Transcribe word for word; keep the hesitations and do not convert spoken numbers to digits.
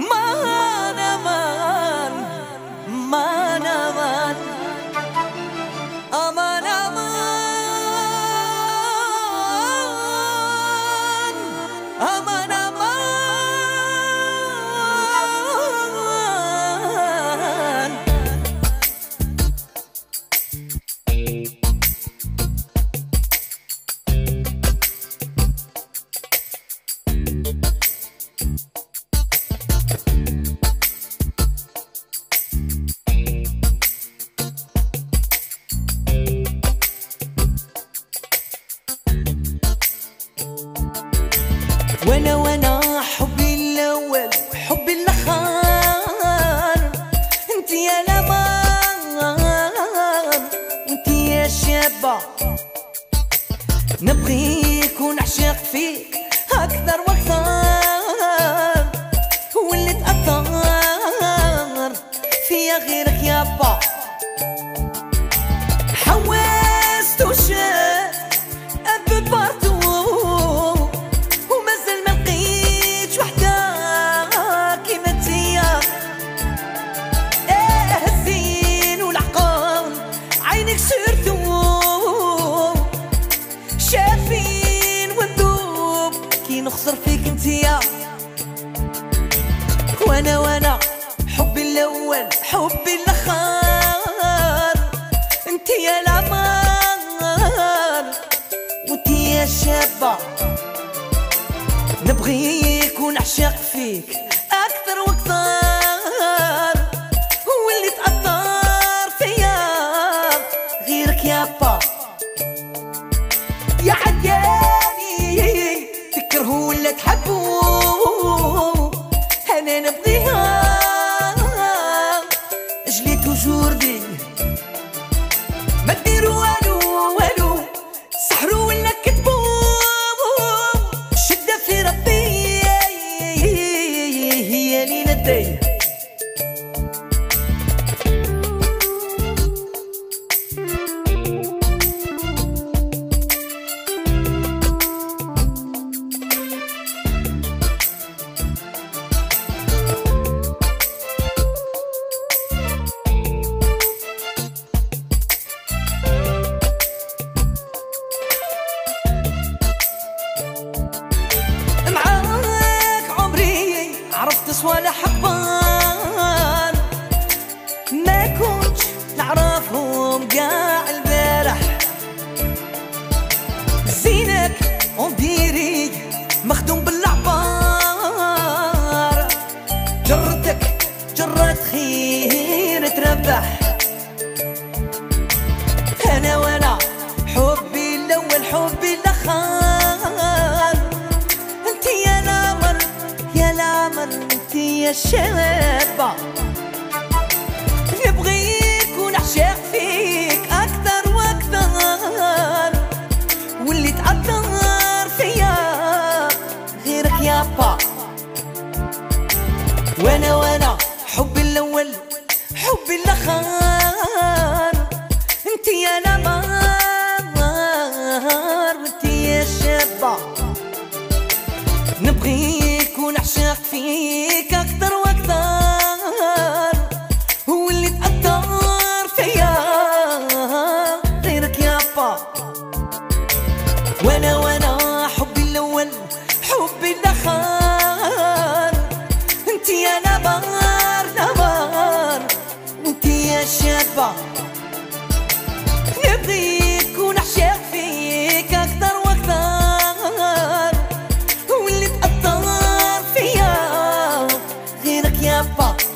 مان امان مان امان امان امان امان وانا وانا حبي الاول حبي الاخر انت يا الامان انت يا شابه نبغيك ونعشق فيك اكثر واكثر واللي تاثر فيا غيرك يابا حواست وشاف ابو بارتو شافين وندوب كي نخسر فيك انتيا وانا وانا حبي الاول حبي الاخر انت يا الامان وانت يا شابه نبغيك ونعشق فيك اكثر واكثر واللي تاثر فيا غيرك يابا يا عدياني تكرهوا ولا تحبوا انا نبغيها اجلي توجوردي ما ديروا والو والو سحروا ولا كتبوا الشدة في ربي هي لي ندي عرفت صوالح حبان ما كنت نعرفهم قاع البارح زينك ونديري مخدوم بالعبار جرتك جرت خير تربح انا وانا حبي الاول حبي الاخر انت يا الامر يا الامر انت يا الشابه نبغيك ونعشق فيك اكثر واكثر واللي تاثر فيا غيرك يابا وانا وانا حبي الاول حبي الاخر انت يا الامر وانت يا الشابه نبغيك ونعشق فيك اكثر واكثر واللي تاثر فيا غيرك يابا وانا وانا حبي الاول حبي الاخر انت يا نبار نبار وانت يا شابه نبغيك ونعشق فيك اكثر واكثر واللي تاثر فيا غيرك يابا